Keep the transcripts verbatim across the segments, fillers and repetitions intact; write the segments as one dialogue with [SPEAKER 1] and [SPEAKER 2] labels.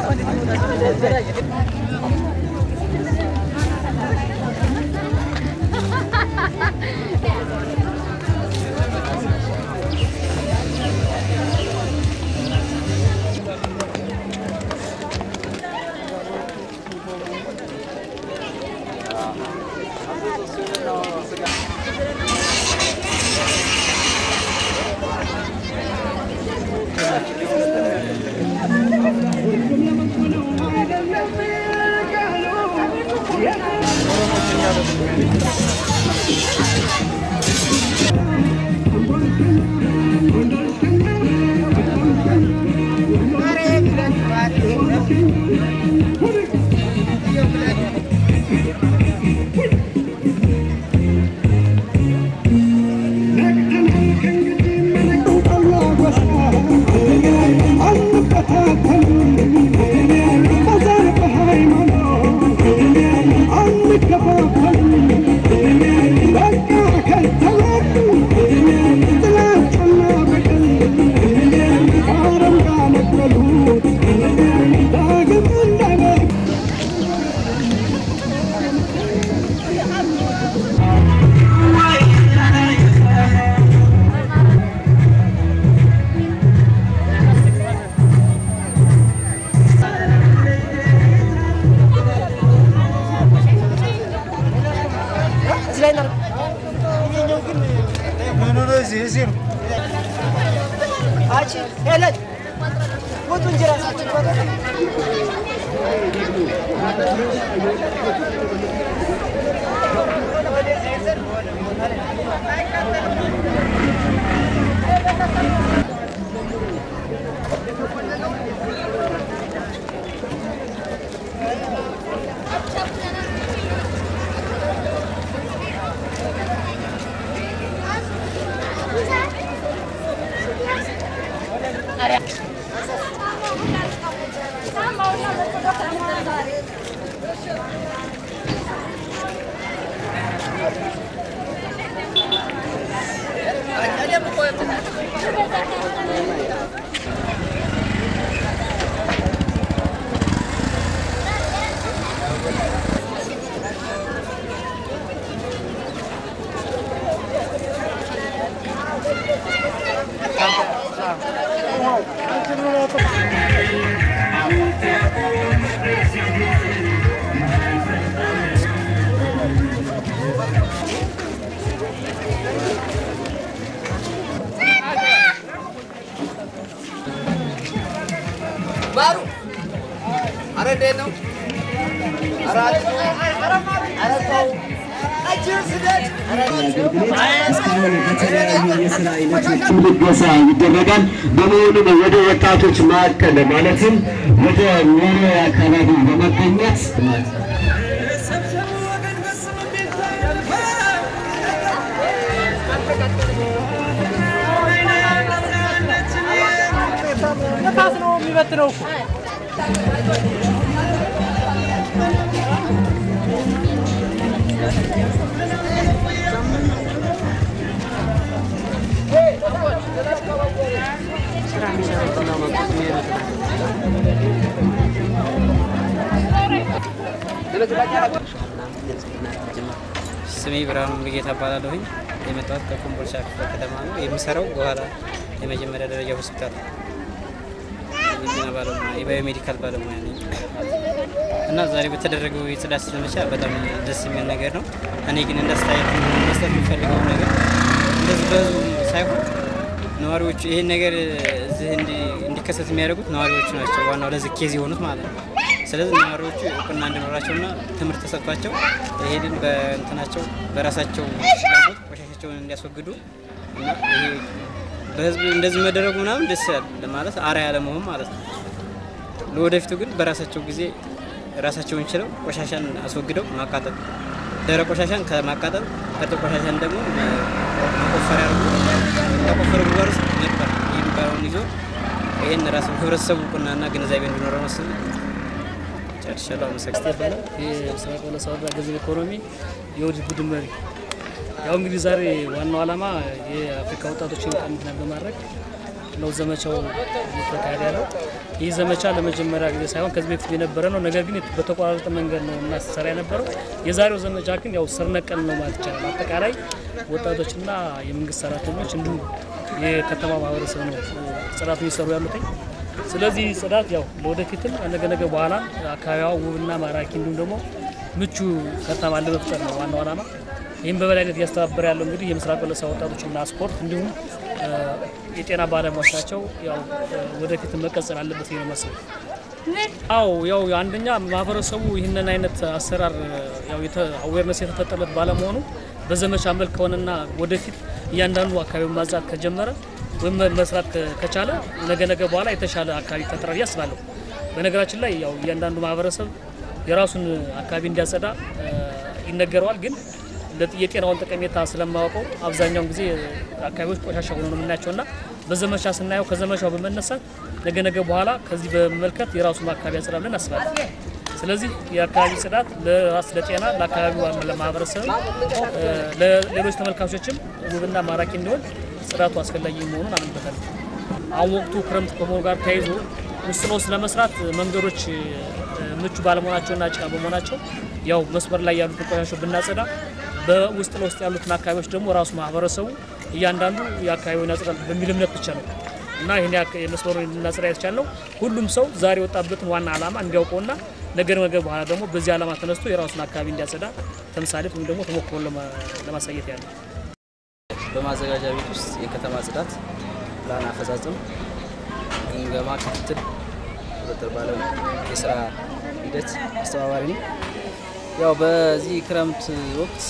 [SPEAKER 1] Baru. Ada deno. Ada. Ada kau. Ajar sudah.
[SPEAKER 2] የስራ አይነቶች ትውልድ ወሳ ይደረጋል። በመሆኑም ወደ ወጣቶች ማዕከል ማለትም ወደ ኑሮ አካባቢ በመገኘት
[SPEAKER 3] ነፋስ ነው የሚበትነው እኮ
[SPEAKER 4] ስሜ ብርሃኑ ሙሉጌታ እባላለሁ። የመጣሁት ከኮምቦልቻ ክፍለ ከተማ ነው። የምሰራው በኋላ የመጀመሪያ ደረጃ ሆስፒታል የጤና ባለሙያ የባዮሜዲካል ባለሙያ ነኝ እና ዛሬ በተደረገው የጽዳት ዘመቻ በጣም ደስ የሚል ነገር ነው። እኔ ግን እንዳስተያየት መስጠት የምፈልገው ነገር እንደዚህ በዙ ሳይሆን ነዋሪዎቹ ይሄን ነገር እዚህ እንዲከሰት የሚያደርጉት ነዋሪዎቹ ናቸው። ዋናው ለዚህ ኬዝ የሆኑት ማለት ነው። ስለዚህ ነዋሪዎቹ እውቅና እንዲኖራቸውና ትምህርት ተሰጥቷቸው ይሄንን በእንትናቸው በራሳቸው ፍላጎት ቆሻሻቸውን እንዲያስወግዱ እና ይሄ በህዝብ እንደዚህ መደረጉ ምናምን ደስ ያለ ማለት አርአያ ለመሆን ማለት ነው። ለወደፊቱ ግን በራሳቸው ጊዜ ራሳቸውን ችለው ቆሻሻን አስወግደው ማቃጠል ደረቅ ቆሻሻን ከማቃጠል እርጥብ ቆሻሻን ደግሞ መቆፈሪያ አድርጎ ተቆፈረ ጉድጓድ ውስጥ መቅበር የሚባለውን ይዞ ይሄን ራሱ ህብረተሰቡ ቁናና ግንዛቤ እንዲኖረው መስል ጨርሻለሁ። አመሰግናለሁ።
[SPEAKER 3] የምስራቅ ወለጋ ወረዳ ገንዘብ ኢኮኖሚ የኦዲት ቡድን መሪ ያው እንግዲህ ዛሬ ዋናው ዓላማ የአፍሪካ ወጣቶችን ቀን ምክንያት በማድረግ ነው ዘመቻው እየተካሄደ ያለው። ይህ ዘመቻ ለመጀመሪያ ጊዜ ሳይሆን ከዚህ በፊት የነበረ ነው። ነገር ግን በተቋራረጠ መንገድ ነው እናሰራ የነበረው። የዛሬው ዘመቻ ግን ያው ስር ነቀል ነው ማለት ይቻላል። አጠቃላይ ወጣቶችና የመንግስት ሰራተኞች እንዲሁም የከተማ ማህበረሰብ ነው ጽዳት እየሰሩ ያሉት። ስለዚህ ጽዳት ያው ለወደፊትም ነገ ነገ በኋላ አካባቢዋ ውብና ማራኪ እንዲሁም ደግሞ ምቹ ከተማ ለመፍጠር ነው ዋናው ዓላማ። ይህም በበላይነት እያስተባበረ ያለው እንግዲህ የምስራቅ ወለጋ ወጣቶችና ስፖርት እንዲሁም የጤና ባለሙያዎች ናቸው። ያው ወደፊት መቀጠል አለበት ነው መስለው። አው ያው አንደኛ ማህበረሰቡ ይህንን አይነት አሰራር ያው አዌርነስ የተፈጠረበት ባለመሆኑ በዘመቻ መልክ ሆነና ወደፊት እያንዳንዱ አካባቢ ማጽዳት ከጀመረ ወይም መስራት ከቻለ ነገ ነገ በኋላ የተሻለ አካባቢ ይፈጠራል ያስባለሁ። በነገራችን ላይ ያው እያንዳንዱ ማህበረሰብ የራሱን አካባቢ እንዲያጸዳ ይነገረዋል። ግን የጤናውን ጠቀሜታ ስለማያውቀው አብዛኛውን ጊዜ አካባቢዎች ቆሻሻ ሆነው ነው የምናያቸውና በዘመቻ ስናየው ከዘመቻው በመነሳት ነገ ነገ በኋላ ከዚህ በመልከት የራሱን አካባቢ ያጸዳል ብለን አስባለሁ። ስለዚህ የአካባቢ ጽዳት ለራስ ለጤና ለአካባቢው ለማህበረሰብ ለሌሎች ተመልካቾችም ውብና ማራኪ እንዲሆን ጽዳቱ አስፈላጊ መሆኑን አምንበታለሁ። አሁን ወቅቱ ክረምት ከመሆኑ ጋር ተያይዞ ውስጥ ለውስጥ ለመስራት መንገዶች ምቹ ባለመሆናቸውና ጭቃ በመሆናቸው ያው መስመር ላይ ያሉት ቆሻሻዎች ብናጸዳ በውስጥ ለውስጥ ያሉት አካባቢዎች ደግሞ ራሱ ማህበረሰቡ እያንዳንዱ የአካባቢውን ያጸዳል በሚል እምነት ብቻ ነው እና ይሄን የመስመሩን እናጸዳ ያስቻለው ሁሉም ሰው ዛሬ ወጣበትን ዋና ዓላማ እንዲያውቀውና ነገር ነገር በኋላ ደግሞ በዚህ ዓላማ ተነስቶ የራሱን አካባቢ እንዲያጸዳ ተምሳሌት ወይም ደግሞ ተሞክሮ ለማሳየት ያለው
[SPEAKER 5] በማዘጋጃ ቤት ውስጥ የከተማ ጽዳት ፕላን አፈጻጸም ግምገማ ክትትል ቁጥጥር ባለው የሥራ ሂደት አስተባባሪ ነው። ያው በዚህ ክረምት ወቅት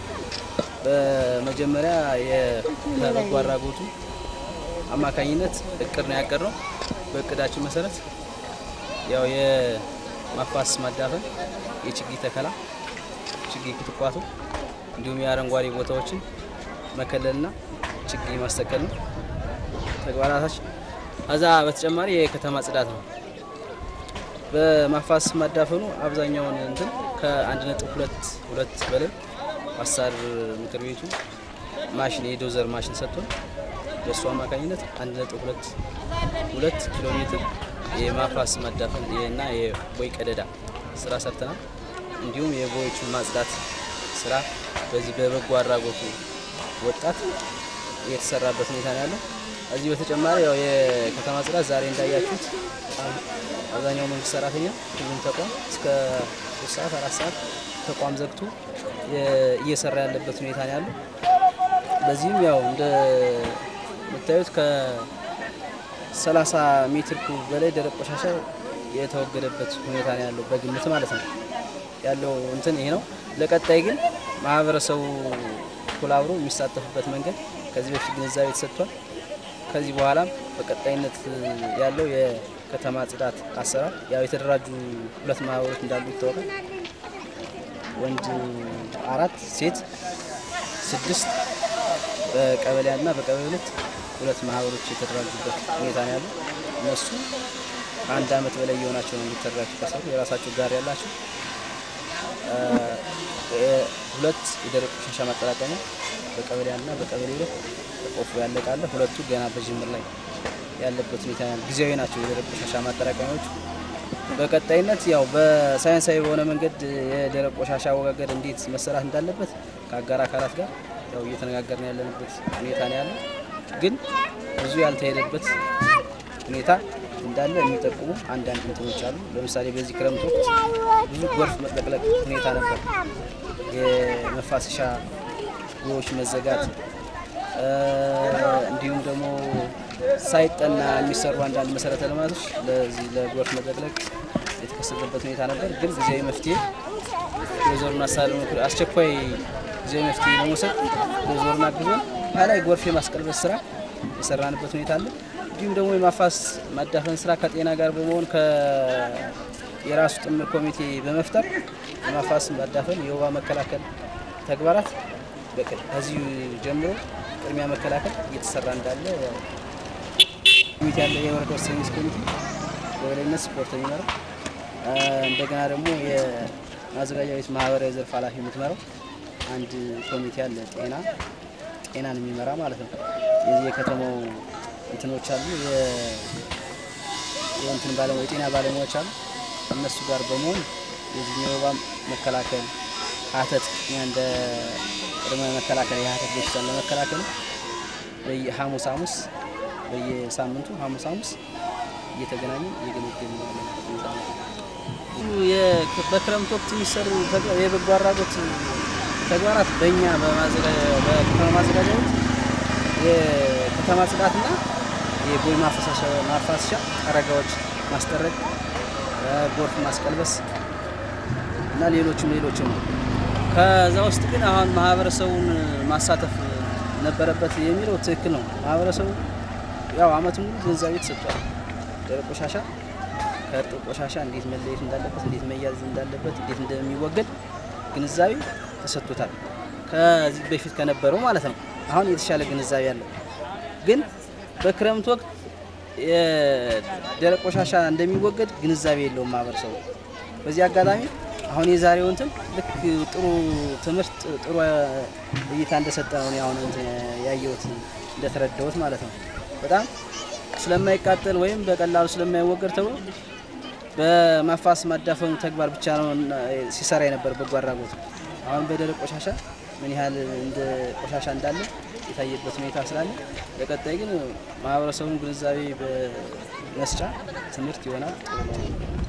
[SPEAKER 5] በመጀመሪያ የበጎ አድራጎቱ አማካኝነት እቅድ ነው ያቀርነው። በእቅዳችን መሰረት ያው የማፋስ ማዳፈን፣ የችግኝ ተከላ፣ ችግኝ ክትኳቱ እንዲሁም የአረንጓዴ ቦታዎችን መከለልና ችግኝ ማስተከል ነው ተግባራታችን። አዛ በተጨማሪ የከተማ ጽዳት ነው። በማፋስ ማዳፈኑ አብዛኛውን እንትን ከአንድ ነጥብ ሁለት ሁለት በላይ አሳር ምክር ቤቱ ማሽን የዶዘር ማሽን ሰጥቶን በሱ አማካኝነት አንድ ነጥብ ሁለት ሁለት ኪሎ ሜትር የማፋስ ማዳፈን እና የቦይ ቀደዳ ስራ ሰርተናል። እንዲሁም የቦዮቹን ማጽዳት ስራ በዚህ በበጎ አድራጎቱ ወጣት የተሰራበት ሁኔታ ነው ያለው። እዚህ በተጨማሪ ያው የከተማ ጽዳት ዛሬ እንዳያችሁት አብዛኛው መንግስት ሰራተኛ ሁሉም ተቋም እስከ ሶስት ሰዓት አራት ሰዓት ተቋም ዘግቶ እየሰራ ያለበት ሁኔታ ነው ያለው። በዚህም ያው እንደ የምታዩት ከ30 ሜትር ኩብ በላይ ደረቅ ቆሻሻ የተወገደበት ሁኔታ ነው ያለው በግምት ማለት ነው ያለው እንትን ይሄ ነው። ለቀጣይ ግን ማህበረሰቡ ኮላብሮ የሚሳተፍበት መንገድ ከዚህ በፊት ግንዛቤ ተሰጥቷል። ከዚህ በኋላም በቀጣይነት ያለው የከተማ ጽዳት አሰራር ያው የተደራጁ ሁለት ማህበሮች እንዳሉ ይታወቃል። ወንድ አራት ሴት ስድስት በቀበሌያና በቀበሌ ሁለት ሁለት ማህበሮች የተደራጁበት ሁኔታ ነው ያለው። እነሱ አንድ አመት በላይ የሆናቸው ነው የሚተደራጁ ከሰሩ የራሳቸው ጋር ያላቸው ሁለት የደረቅ ቆሻሻ ማጠራቀሚያ በቀበሌያና በቀበሌ ሁለት ተቆፍሮ ያለቃለ። ሁለቱ ገና በጅምር ላይ ያለበት ሁኔታ ነው። ጊዜያዊ ናቸው የደረቅ ቆሻሻ ማጠራቀሚያዎች። በቀጣይነት ያው በሳይንሳዊ በሆነ መንገድ የደረቅ ቆሻሻ አወጋገድ እንዴት መሰራት እንዳለበት ከአጋር አካላት ጋር ያው እየተነጋገርን ያለንበት ሁኔታ ነው ያለው። ግን ብዙ ያልተሄደበት ሁኔታ እንዳለ የሚጠቁሙ አንዳንድ እንትኖች አሉ። ለምሳሌ በዚህ ክረምት ወቅት ብዙ ጎርፍ መጥለቅለቅ ሁኔታ ነበር። የመፋሰሻ ጎዎች መዘጋት እንዲሁም ደግሞ ሳይጠና የሚሰሩ አንዳንድ መሰረተ ልማቶች ለዚህ ለጎርፍ መጥለቅለቅ የተከሰተበት ሁኔታ ነበር። ግን ጊዜያዊ መፍትሄ ዶዘሩን አሳልሞ አስቸኳይ ጊዜያዊ መፍትሄ ለመውሰድ ዶዘሩን አግዞን ኋላ ጎርፍ የማስቀልበስ ስራ የሰራንበት ሁኔታ አለ። እንዲሁም ደግሞ የማፋስ ማዳፈን ስራ ከጤና ጋር በመሆን የራሱ ጥምር ኮሚቴ በመፍጠር የማፋስ ማዳፈን የወባ መከላከል ተግባራት ከዚህ ጀምሮ ቅድሚያ መከላከል እየተሰራ እንዳለ ኮሚቴ ያለ የወረዳ ሰርቪስ ኮሚቴ በወለነት ስፖርት የሚመራው እንደገና ደግሞ የማዘጋጃ ቤት ማህበራዊ ዘርፍ ኃላፊ የምትመራው አንድ ኮሚቴ ያለ ጤና ጤናን የሚመራ ማለት ነው። የዚህ የከተማው እንትኖች አሉ የእንትን ባለሙያ የጤና ባለሙያዎች አሉ እነሱ ጋር በመሆን የዚህ ወባ መከላከል ሀተት እንደ ቅድመ መከላከል የሀተት በሽታን ለመከላከል በየሐሙስ ሐሙስ በየሳምንቱ ሐሙስ ሐሙስ እየተገናኙ እየገመገሙ ያለው በክረምት ወቅት የሚሰሩ የበጎ አድራጎት ተግባራት በእኛ በከተማ ማዘጋጃት የከተማ ጽዳትና የቦይ ማፈሳሻ ማፋሰሻ አረጋዎች ማስጠረቅ ጎርፍ ማስቀልበስ እና ሌሎችም ሌሎችም ከዛ ውስጥ ግን አሁን ማህበረሰቡን ማሳተፍ ነበረበት የሚለው ትክክል ነው። ማህበረሰቡ ያው አመቱን ሙሉ ግንዛቤ ተሰጥቷል። ደረቅ ቆሻሻ ከእርጥብ ቆሻሻ እንዴት መለየት እንዳለበት እንዴት መያዝ እንዳለበት እንዴት እንደሚወገድ ግንዛቤ ተሰጥቶታል ከዚህ በፊት ከነበረው ማለት ነው። አሁን የተሻለ ግንዛቤ አለ። ግን በክረምት ወቅት የደረቅ ቆሻሻ እንደሚወገድ ግንዛቤ የለውም ማህበረሰቡ። በዚህ አጋጣሚ አሁን የዛሬው እንትን ልክ ጥሩ ትምህርት ጥሩ እይታ እንደሰጠ ነው አሁን እንትን ያየሁት እንደተረዳሁት ማለት ነው። በጣም ስለማይቃጠል ወይም በቀላሉ ስለማይወገድ ተብሎ በማፋስ ማዳፈኑ ተግባር ብቻ ነው ሲሰራ የነበር በጎ አድራጎት። አሁን በደረቅ ቆሻሻ ምን ያህል እንደ ቆሻሻ እንዳለ የታየበት ሁኔታ ስላለ ለቀጣይ ግን ማህበረሰቡን ግንዛቤ በመስጫ ትምህርት ይሆናል።